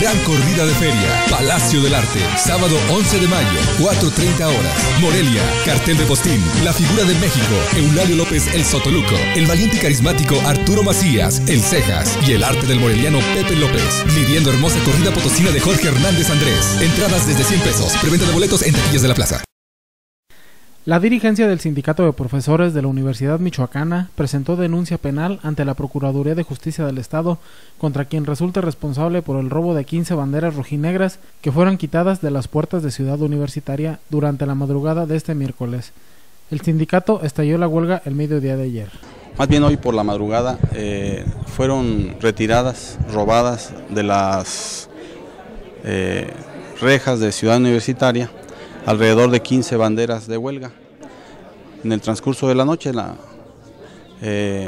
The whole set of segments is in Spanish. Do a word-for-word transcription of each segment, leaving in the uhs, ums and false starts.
Gran corrida de feria, Palacio del Arte, sábado once de mayo, cuatro treinta horas. Morelia, cartel de postín, la figura de México, Eulalio López el Sotoluco, el valiente y carismático Arturo Macías, el Cejas y el arte del moreliano Pepe López. Viviendo hermosa corrida potosina de Jorge Hernández Andrés. Entradas desde cien pesos, preventa de boletos en taquillas de la plaza. La dirigencia del Sindicato de Profesores de la Universidad Michoacana presentó denuncia penal ante la Procuraduría de Justicia del Estado contra quien resulte responsable por el robo de quince banderas rojinegras que fueron quitadas de las puertas de Ciudad Universitaria durante la madrugada de este miércoles. El sindicato estalló la huelga el mediodía de ayer. Más bien hoy por la madrugada eh, fueron retiradas, robadas de las eh, rejas de Ciudad Universitaria alrededor de quince banderas de huelga. En el transcurso de la noche, la, eh,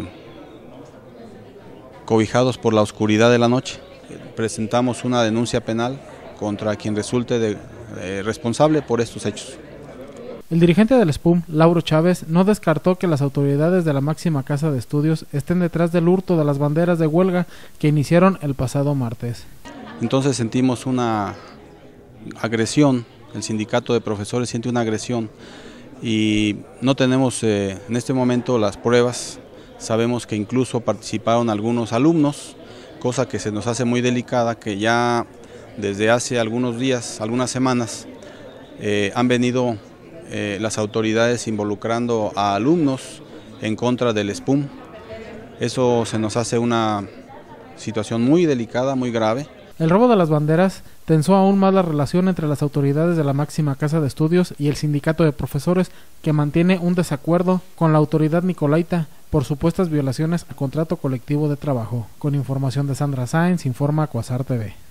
cobijados por la oscuridad de la noche, presentamos una denuncia penal contra quien resulte de, eh, responsable por estos hechos. El dirigente del S P U M, Lauro Chávez, no descartó que las autoridades de la máxima casa de estudios estén detrás del hurto de las banderas de huelga que iniciaron el pasado martes. Entonces sentimos una agresión. El sindicato de profesores siente una agresión y no tenemos eh, en este momento las pruebas. Sabemos que incluso participaron algunos alumnos, cosa que se nos hace muy delicada, que ya desde hace algunos días, algunas semanas, eh, han venido eh, las autoridades involucrando a alumnos en contra del S P U M. Eso se nos hace una situación muy delicada, muy grave. El robo de las banderas tensó aún más la relación entre las autoridades de la máxima casa de estudios y el sindicato de profesores, que mantiene un desacuerdo con la autoridad nicolaita por supuestas violaciones a contrato colectivo de trabajo. Con información de Sandra Sáenz, informa Cuasar T V.